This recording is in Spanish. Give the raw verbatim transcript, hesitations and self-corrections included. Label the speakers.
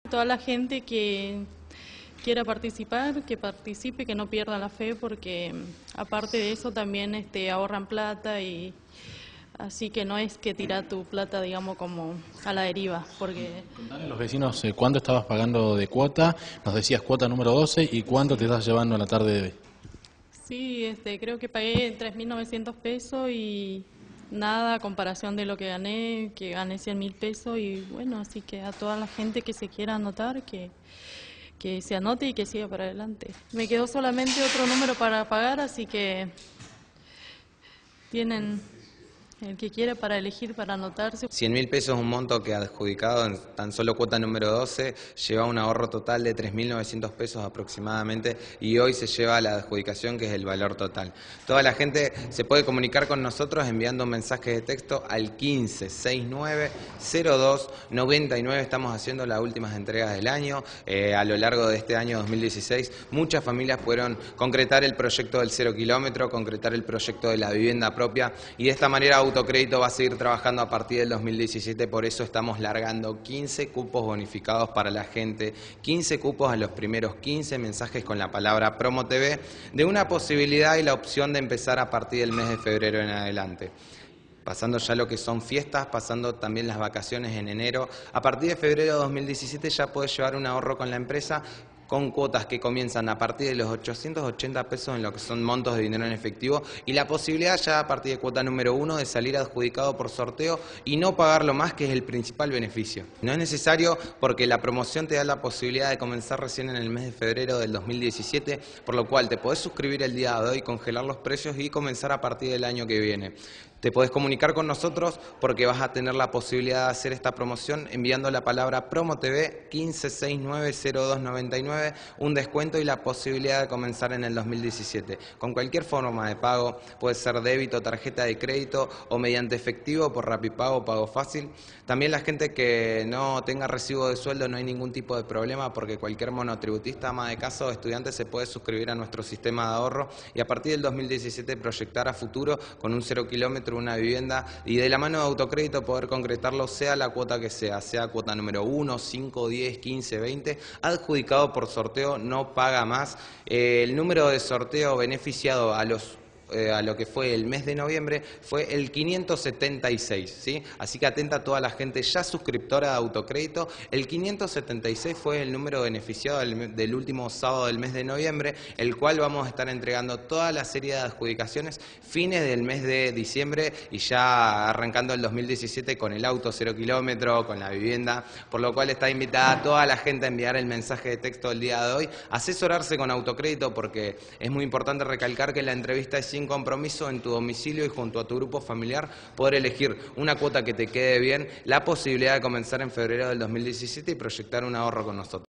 Speaker 1: Toda la gente que quiera participar, que participe, que no pierda la fe, porque aparte de eso también este, ahorran plata, y así que no es que tirar tu plata, digamos, como a la deriva. Porque
Speaker 2: Contale a los vecinos eh, cuánto estabas pagando de cuota, nos decías cuota número doce, y cuánto te estás llevando a la tarde de hoy.
Speaker 1: sí, este, creo que pagué tres mil novecientos pesos y nada a comparación de lo que gané, que gané cien mil pesos. Y bueno, así que a toda la gente que se quiera anotar, que, que se anote y que siga para adelante. Me quedó solamente otro número para pagar, así que tienen el que quiera para elegir, para anotarse.
Speaker 3: cien mil pesos es un monto que adjudicado en tan solo cuota número doce lleva un ahorro total de tres mil novecientos pesos aproximadamente, y hoy se lleva la adjudicación, que es el valor total. Toda la gente se puede comunicar con nosotros enviando un mensaje de texto al quince sesenta y nueve cero dos noventa y nueve. Estamos haciendo las últimas entregas del año. Eh, a lo largo de este año dos mil dieciséis muchas familias pudieron concretar el proyecto del cero kilómetro, concretar el proyecto de la vivienda propia, y de esta manera Autocrédito va a seguir trabajando a partir del dos mil diecisiete, por eso estamos largando quince cupos bonificados para la gente, quince cupos a los primeros quince mensajes con la palabra Promo T V, de una posibilidad y la opción de empezar a partir del mes de febrero en adelante. Pasando ya lo que son fiestas, pasando también las vacaciones en enero. A partir de febrero de dos mil diecisiete ya puedes llevar un ahorro con la empresa, con cuotas que comienzan a partir de los ochocientos ochenta pesos en lo que son montos de dinero en efectivo, y la posibilidad ya a partir de cuota número uno de salir adjudicado por sorteo y no pagarlo más, que es el principal beneficio. No es necesario, porque la promoción te da la posibilidad de comenzar recién en el mes de febrero del dos mil diecisiete, por lo cual te podés suscribir el día de hoy, congelar los precios y comenzar a partir del año que viene. Te podés comunicar con nosotros porque vas a tener la posibilidad de hacer esta promoción enviando la palabra Promo T V quince sesenta y nueve cero dos noventa y nueve, un descuento y la posibilidad de comenzar en el dos mil diecisiete. Con cualquier forma de pago, puede ser débito, tarjeta de crédito o mediante efectivo por Rapipago, Pago Fácil. También la gente que no tenga recibo de sueldo, no hay ningún tipo de problema, porque cualquier monotributista, ama de casa o estudiante se puede suscribir a nuestro sistema de ahorro y a partir del dos mil diecisiete proyectar a futuro con un cero kilómetro una vivienda, y de la mano de Autocrédito poder concretarlo, sea la cuota que sea, sea cuota número uno, cinco, diez, quince, veinte, adjudicado por sorteo, no paga más. Eh, el número de sorteo beneficiado a los Eh, a lo que fue el mes de noviembre fue el quinientos setenta y seis, ¿sí? Así que atenta a toda la gente ya suscriptora de Autocrédito. El quinientos setenta y seis fue el número beneficiado del, del último sábado del mes de noviembre, el cual vamos a estar entregando toda la serie de adjudicaciones fines del mes de diciembre y ya arrancando el dos mil diecisiete con el auto cero kilómetro, con la vivienda, por lo cual está invitada toda la gente a enviar el mensaje de texto el día de hoy, asesorarse con Autocrédito, porque es muy importante recalcar que la entrevista es sin compromiso, en tu domicilio y junto a tu grupo familiar, poder elegir una cuota que te quede bien, la posibilidad de comenzar en febrero del dos mil diecisiete y proyectar un ahorro con nosotros.